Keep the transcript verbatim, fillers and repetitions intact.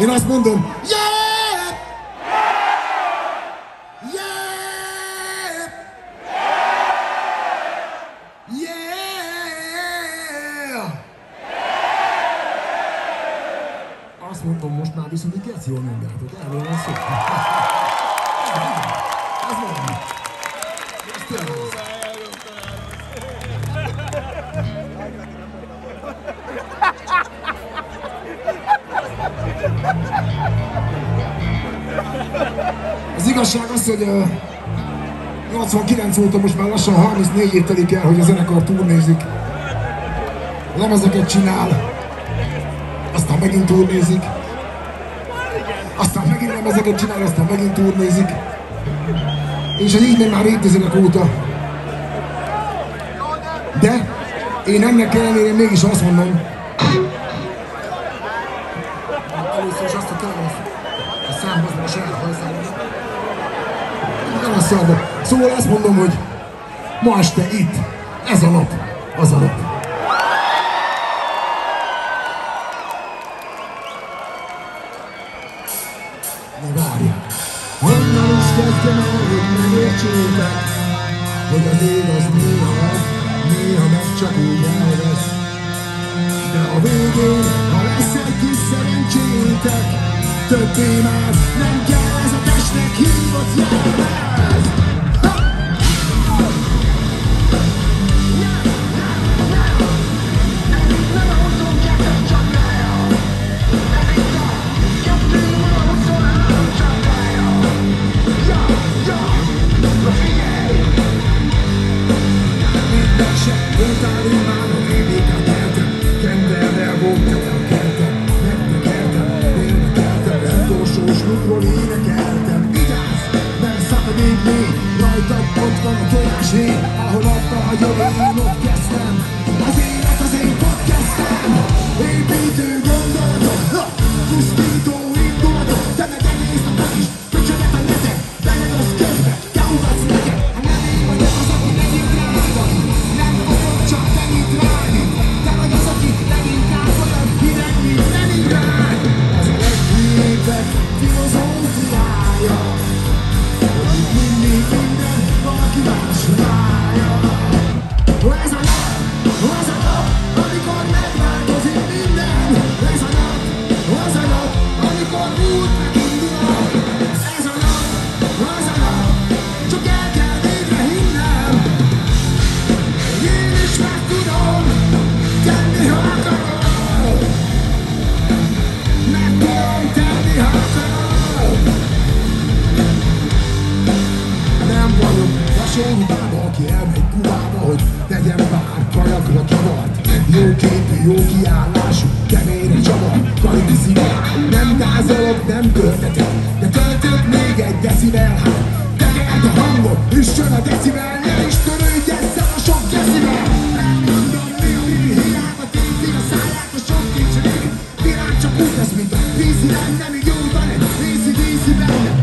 Én azt mondom, yeah! Yeah! Yeah! Azt mondom, most már viszont egy geci jól mondjátok, erről van szó. Ez van. Ez tényleg az. Az igazság az, hogy uh, nyolcvankilenc óta most már lassan harmincnégy év telik el, hogy a zenekar turnézik. Lemezeket csinál, aztán megint turnézik, aztán megint lemezeket csinál, aztán megint turnézik. És ez így megy már évtizedek óta. De én ennek ellenére mégis azt mondom, először is azt a tervet, a számhoz, a saját hajszámhoz. Nem a számba. Szóval azt mondom, hogy ma este itt, ez a nap, az a nap. Ne várjál! Honnan is kezdtem el, hogy megértsétek, hogy az ég az néha ad, néha meg csak úgy elvesz. De a végén, ha lesz egy kis szerencsétek, többé már nem kell ez a testnek hívott jelmez. Rajtad ott van a tojáshéj, ahol abba hagyom, én ott kezdtem. Az élet az én podcastem. Építő gondolatok, pusztító indulatok. Te meg egész napot is köcsöget a netek. Veled az közbe, te ugatsz neked. Ha nem én vagyok az, aki megint rágad, nem fogok csak megint rágni. Te vagy az, aki leginkább olyan hideg, mint Leningrad. Az a leghűbbek filozófiája, hogy itt mindig minden valaki más várja. Ez a nap, az a nap, amikor megváltozik minden. Ez a nap, az a nap, amikor út megindul. Ez a nap, az a nap, csak el kell végre hinnem, hogy én is meg tudom tenni, ha akarom. Meg tudom tenni, ha akarom. Nem vagyok hasonlóbába, aki elmegy Kubába, hogy tegyen pár kajakra csavart. Jó képű, jó kiállású, keményre csavar, karibi szívvel. Nem gázolok, nem költetek, de költök még egy decivel. Hát tegeld a hangot, üssön a decivel, ne is törődj ezzel a sok decivel. Elmondom, mi a mi hiába tévzik a száját a sok kincs rég. Virág csak úgy lesz, mint a vízi lenne, míg jó van egy vízi-vízi benne.